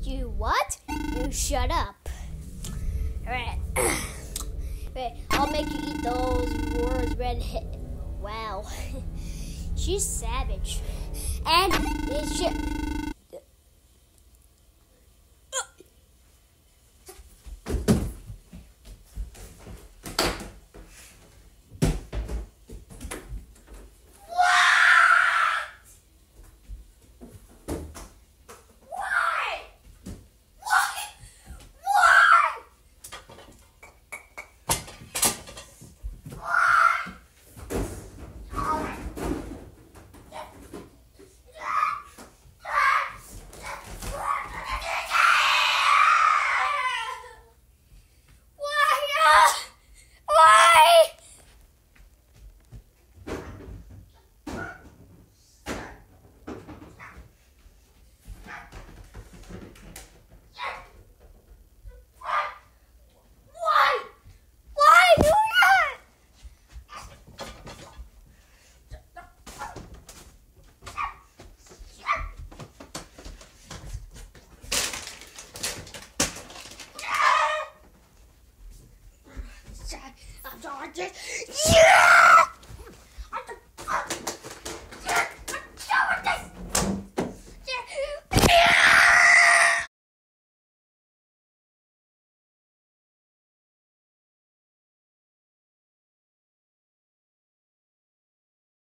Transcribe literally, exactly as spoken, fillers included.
You what? You shut up. Alright. Right, I'll make you eat those words, red. Wow. She's savage. And it's just. Yeah!